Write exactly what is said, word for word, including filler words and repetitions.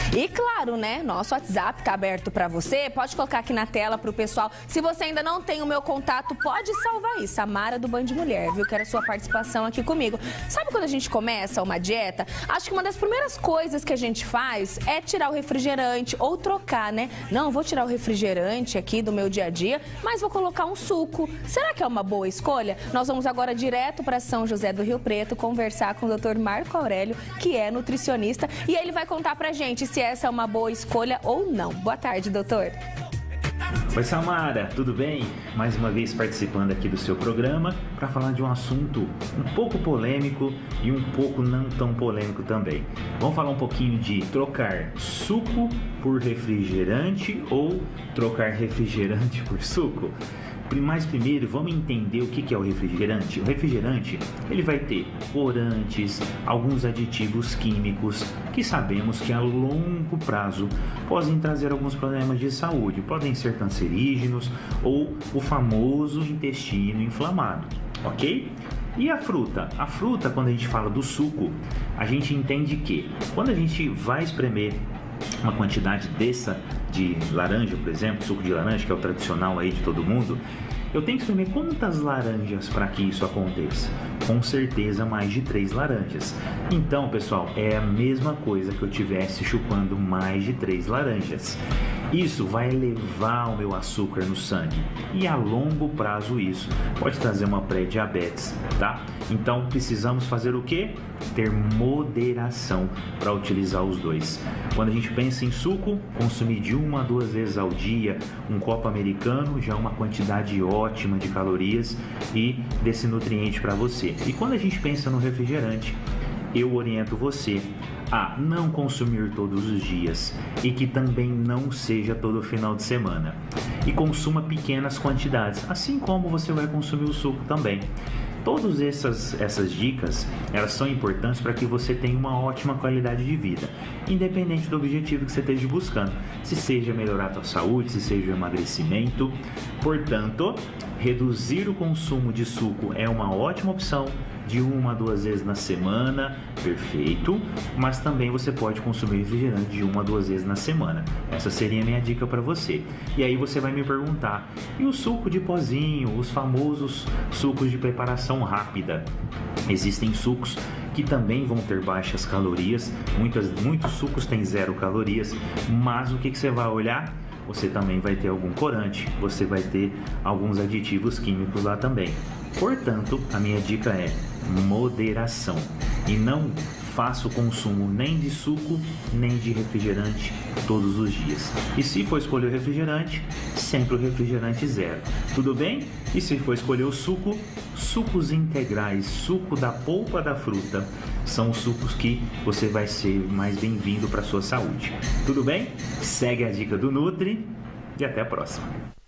E claro, né, nosso WhatsApp tá aberto para você, pode colocar aqui na tela pro pessoal. Se você ainda não tem o meu contato, pode salvar aí, Samara do Band Mulher, viu? Quero a sua participação aqui comigo. Sabe quando a gente começa uma dieta? Acho que uma das primeiras coisas que a gente faz é tirar o refrigerante ou trocar, né? Não, vou tirar o refrigerante aqui do meu dia a dia, mas vou colocar um suco. Será que é uma boa escolha? Nós vamos agora direto para São José do Rio Preto conversar com o doutor Marco Aurélio, que é nutricionista, e ele vai contar pra gente se essa é uma boa escolha ou não. Boa tarde, doutor. Oi, Samara, tudo bem? Mais uma vez participando aqui do seu programa para falar de um assunto um pouco polêmico e um pouco não tão polêmico também. Vamos falar um pouquinho de trocar suco por refrigerante ou trocar refrigerante por suco? Mas primeiro vamos entender o que é o refrigerante. O refrigerante ele vai ter corantes, alguns aditivos químicos que sabemos que a longo prazo podem trazer alguns problemas de saúde, podem ser cancerígenos ou o famoso intestino inflamado, ok? E a fruta? A fruta, quando a gente fala do suco, a gente entende que quando a gente vai espremer uma quantidade dessa de laranja, por exemplo, suco de laranja, que é o tradicional aí de todo mundo, eu tenho que espremer quantas laranjas para que isso aconteça? Com certeza mais de três laranjas. Então, pessoal, é a mesma coisa que eu tivesse chupando mais de três laranjas. Isso vai elevar o meu açúcar no sangue e a longo prazo isso pode trazer uma pré-diabetes, tá? Então precisamos fazer o quê? Ter moderação para utilizar os dois. Quando a gente pensa em suco, consumir de uma a duas vezes ao dia um copo americano já é uma quantidade ótima de calorias e desse nutriente para você. E quando a gente pensa no refrigerante, eu oriento você a não consumir todos os dias e que também não seja todo final de semana. E consuma pequenas quantidades, assim como você vai consumir o suco também. Todas essas, essas dicas, elas são importantes para que você tenha uma ótima qualidade de vida, independente do objetivo que você esteja buscando, se seja melhorar a sua saúde, se seja emagrecimento. Portanto, reduzir o consumo de suco é uma ótima opção, de uma a duas vezes na semana, perfeito, mas também você pode consumir refrigerante de uma a duas vezes na semana. Essa seria a minha dica para você. E aí você vai me perguntar, e o suco de pozinho, os famosos sucos de preparação rápida? Existem sucos que também vão ter baixas calorias, muitas, muitos sucos têm zero calorias, mas o que, que você vai olhar? Você também vai ter algum corante, você vai ter alguns aditivos químicos lá também. Portanto, a minha dica é moderação e não faça o consumo nem de suco nem de refrigerante todos os dias. E se for escolher o refrigerante, sempre o refrigerante zero. Tudo bem? E se for escolher o suco, sucos integrais, suco da polpa da fruta, são os sucos que você vai ser mais bem-vindo para a sua saúde. Tudo bem? Segue a dica do Nutri e até a próxima.